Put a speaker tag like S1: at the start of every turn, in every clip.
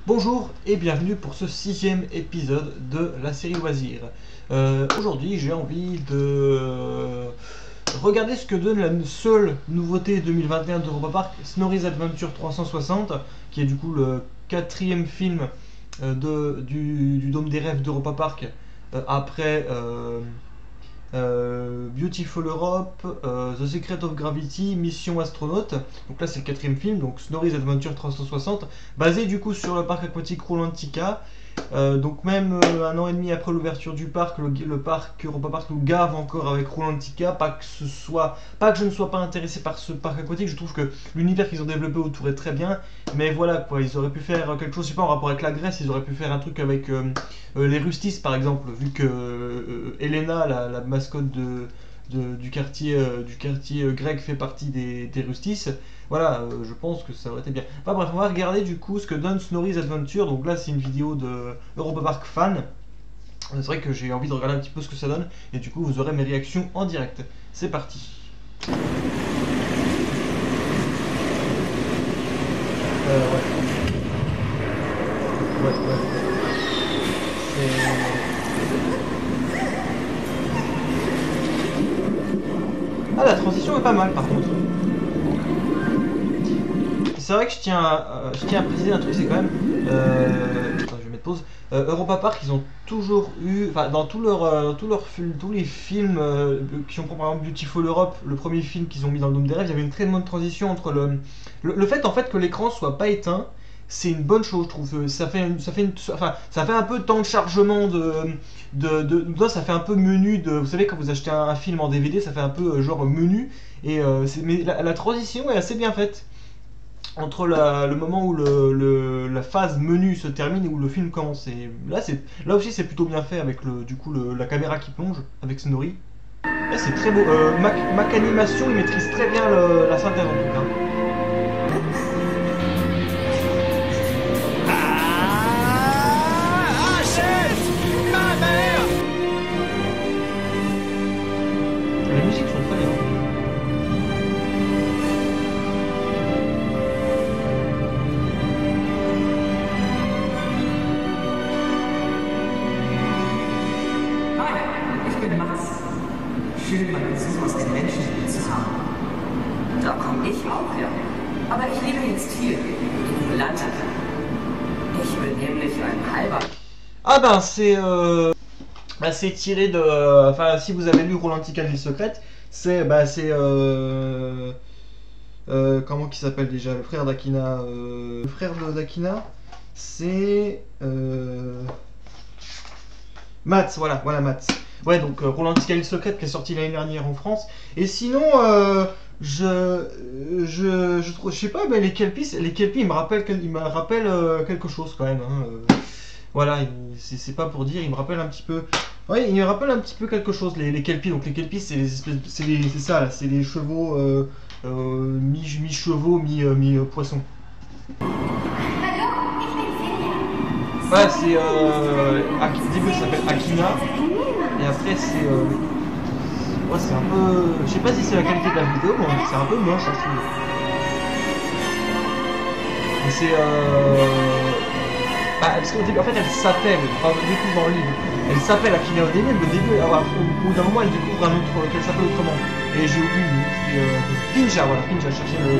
S1: Bonjour et bienvenue pour ce 6e épisode de la série Loisirs. Aujourd'hui j'ai envie de regarder ce que donne la seule nouveauté 2021 d'Europa Park, Snorri's Adventure 360, qui est du coup le 4e film du Dôme des Rêves d'Europa Park après Beautiful Europe, The Secret of Gravity, Mission Astronaute. Donc là c'est le 4e film, donc Snorri's Adventure 360, basé du coup sur le parc aquatique Rulantica. Donc même un an et demi après l'ouverture du parc, le parc Europa Park nous gave encore avec Rulantica. Pas que je ne sois pas intéressé par ce parc aquatique, je trouve que l'univers qu'ils ont développé autour est très bien, mais voilà quoi, ils auraient pu faire quelque chose, je sais pas, en rapport avec la Grèce, ils auraient pu faire un truc avec les Rustis par exemple, vu que Elena, la mascotte du quartier grec, fait partie des Rustis. Voilà, je pense que ça aurait été bien. Enfin bref, on va regarder du coup ce que donne Snorri's Adventure. Donc là, c'est une vidéo de Europa Park fan. C'est vrai que j'ai envie de regarder un petit peu ce que ça donne. Et du coup, vous aurez mes réactions en direct. C'est parti. Ouais. Ah, la transition est pas mal par contre. C'est vrai que je tiens à préciser un truc, c'est quand même. Attends, je vais mettre pause. Europa Park, ils ont toujours eu. Enfin, dans tous les films qui ont pris par exemple Beautiful Europe, le premier film qu'ils ont mis dans le Dôme des Rêves, il y avait une très bonne transition entre le fait en fait que l'écran soit pas éteint. C'est une bonne chose, je trouve. Ça fait un peu de temps de chargement ça fait un peu menu vous savez, quand vous achetez un film en DVD, ça fait un peu genre menu. Et mais la transition est assez bien faite entre le moment où la phase menu se termine et où le film commence. Et là aussi c'est plutôt bien fait avec la caméra qui plonge avec Snorri. Là c'est très beau. Mac Animation, il maîtrise très bien la synthèse en tout cas. Les musiques sont très bien.
S2: Schön, mal Besuch aus den Menschen zu haben. Da komme ich auch her. Aber ich lebe jetzt hier, in Rulantica. Ich bin nämlich ein halber...
S1: Ah ben c'est tiré de... Enfin si vous avez lu Rulantica l'île secrète, comment qui s'appelle déjà le frère d'Akina, le frère d'Akina, c'est... Mats, voilà Mats. Ouais, donc Rulantica l'île secrète qui est sorti l'année dernière en France. Et sinon, je sais pas, mais les Kelpies ils me rappellent quelque chose quand même. Hein. Voilà, c'est pas pour dire, ils me rappellent un petit peu. Ouais, ils me rappellent un petit peu quelque chose, les Kelpies. Donc les Kelpies, c'est les espèces, c'est ça là, c'est les chevaux mi-chevaux, mi-poissons. Ouais, c'est au début ça s'appelle Akina. Et après c'est ouais, c'est un peu, je sais pas si c'est la qualité de la vidéo, mais c'est un peu moche hein, je trouve. Et c'est parce qu'au début en fait elle s'appelle, enfin on découvre dans le livre, elle s'appelle Akina au début, mais au bout d'un moment elle découvre un autre qu'elle s'appelle autrement. Et j'ai oublié c'est Pinja, voilà, Pinja, chercher le.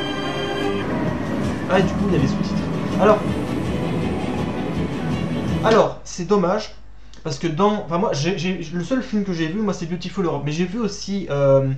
S1: Ah et du coup il y a les sous-titres. Alors c'est dommage. Parce que enfin moi, le seul film que j'ai vu, moi, c'est Beautiful Europe. Mais j'ai vu aussi The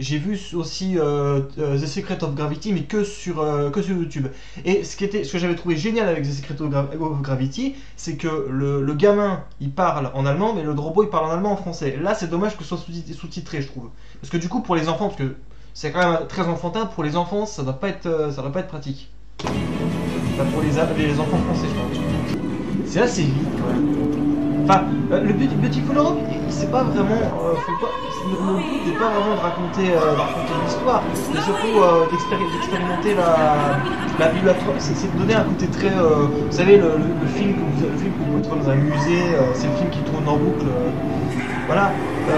S1: Secret of Gravity, mais que sur YouTube. Et ce que j'avais trouvé génial avec The Secret of Gravity, c'est que le gamin, il parle en allemand, mais le robot, il parle en allemand en français. Là, c'est dommage que ce soit sous-titré, je trouve. Parce que du coup, pour les enfants, parce que c'est quand même très enfantin, pour les enfants, ça doit pas être pratique. Enfin, pour les enfants français, je pense. C'est assez vite, quand même. Enfin, le Beautiful Europe, c'est pas vraiment. Le but n'est pas vraiment de raconter l'histoire, mais surtout d'expérimenter c'est de donner un côté très. Vous savez, le film que vous pouvez trouver dans un musée, c'est le film qui tourne en boucle. Voilà.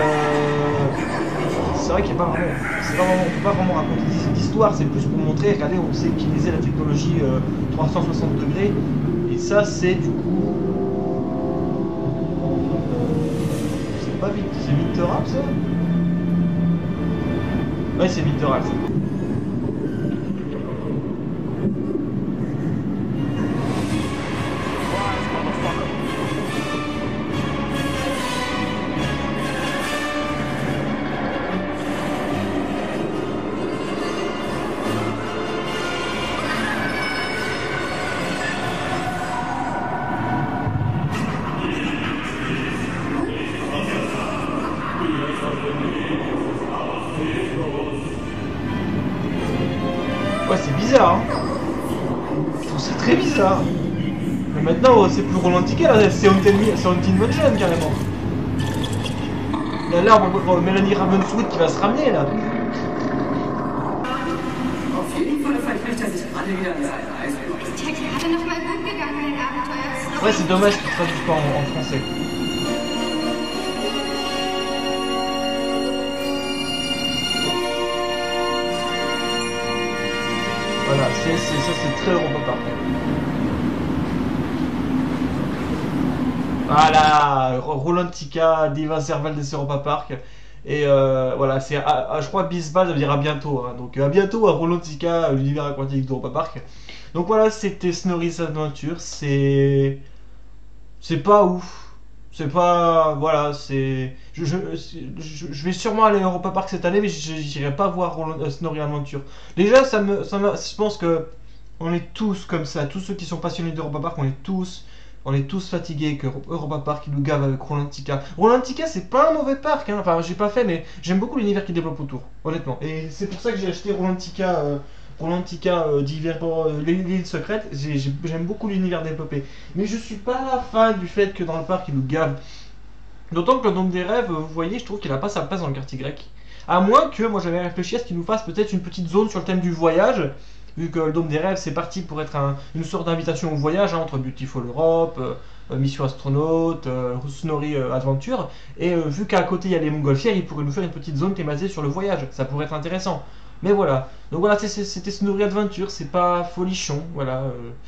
S1: C'est vrai qu'il n'y a pas vraiment. On peut pas vraiment raconter d'histoire, c'est plus pour montrer, regardez, on sait utiliser la technologie 360 degrés. Et ça, c'est du coup... C'est pas vite, c'est Victoral ça? Ouais, c'est Victoral ça. Ouais, c'est bizarre, hein. Je trouve ça très bizarre. Mais maintenant, c'est plus Rolantica, là, c'est Haunted Mansion, carrément. Et là, on va voir Melanie Ravenswood qui va se ramener, là.
S2: Auf jeden Fall verkriegt sich gerade wieder an seine Eis.
S3: Ist ja gerade noch mal gut gegangen, ein Abenteuer.
S1: Ouais, c'est dommage qu'ils ne traduisent pas en français. Voilà, ça c'est très Europa Park. Voilà, Rolantica, Diva Serval des Europa Park. Et voilà, c'est je crois Bisbal, ça veut dire à bientôt. Hein. Donc à bientôt à Rolantica, l'univers aquatique d'Europa Park. Donc voilà, c'était Snorri's Adventure. C'est pas ouf. C'est pas. Voilà, c'est. Je vais sûrement aller à Europa Park cette année, mais j'irai pas voir Snorri Adventure. Déjà, je pense que on est tous comme ça. Tous ceux qui sont passionnés d'Europa Park, on est tous fatigués que Europa Park nous gave avec Rolantica. Rolantica, c'est pas un mauvais parc, hein. Enfin, j'ai pas fait, mais j'aime beaucoup l'univers qu'il développe autour, honnêtement. Et c'est pour ça que j'ai acheté Rolantica. D'hiver pour l'île secrète, j'aime beaucoup l'univers développé. Mais je suis pas fan du fait que dans le parc il nous gave. D'autant que le Dôme des Rêves, vous voyez, je trouve qu'il a pas sa place dans le quartier grec. À moins que, moi j'avais réfléchi à ce qu'il nous fasse peut-être une petite zone sur le thème du voyage. Vu que le Dôme des Rêves c'est parti pour être une sorte d'invitation au voyage, hein, entre Beautiful Europe, Mission Astronaute, Snorri Adventure. Et vu qu'à côté il y a les montgolfières, il pourrait nous faire une petite zone thématisée sur le voyage. Ça pourrait être intéressant. Mais voilà, donc voilà, c'était Snorri Adventure, c'est pas folichon, voilà.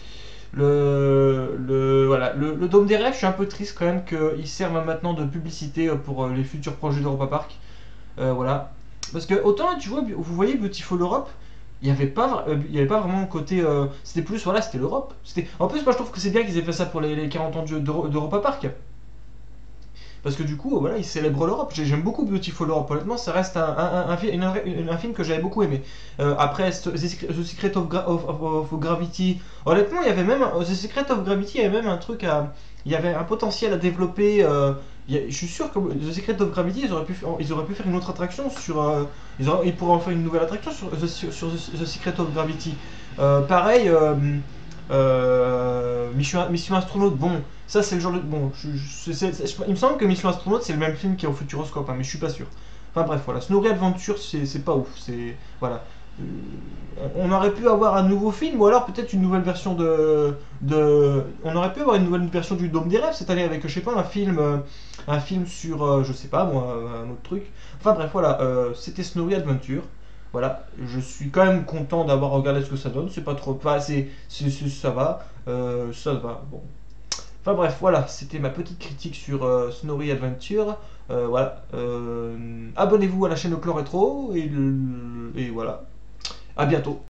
S1: Le Dôme des Rêves, je suis un peu triste quand même qu'il serve maintenant de publicité pour les futurs projets d'Europa Park. Voilà. Parce que autant, tu vois, vous voyez Beautiful Europe, il n'y avait pas vraiment un côté... c'était plus, voilà, c'était l'Europe. En plus, moi je trouve que c'est bien qu'ils aient fait ça pour les 40 ans d'Europa Park. Parce que du coup, voilà, il célèbre l'Europe. J'aime beaucoup Beautiful Europe, honnêtement, ça reste un film que j'avais beaucoup aimé. Après, The Secret of Gravity, honnêtement, il y avait même, The Secret of Gravity, il y avait même un truc il y avait un potentiel à développer. Je suis sûr que The Secret of Gravity, ils auraient pu faire une autre attraction ils pourraient en faire une nouvelle attraction sur The Secret of Gravity. Pareil, Mission Astronaute, bon, ça c'est le genre de. Bon, il me semble que Mission Astronaute c'est le même film qui est au Futuroscope, hein, mais je suis pas sûr. Enfin bref, voilà, Snorri Adventure c'est pas ouf, c'est. Voilà. On aurait pu avoir un nouveau film, ou alors peut-être une nouvelle version on aurait pu avoir une nouvelle version du Dôme des Rêves cette année avec, je sais pas, un film sur, je sais pas moi, un autre truc. Enfin bref, voilà, c'était Snorri Adventure. Voilà, je suis quand même content d'avoir regardé ce que ça donne, c'est pas trop, pas assez, ça va, bon. Enfin bref, voilà, c'était ma petite critique sur Snorri Adventure. Voilà, abonnez-vous à la chaîne Chlore Rétro et voilà, à bientôt.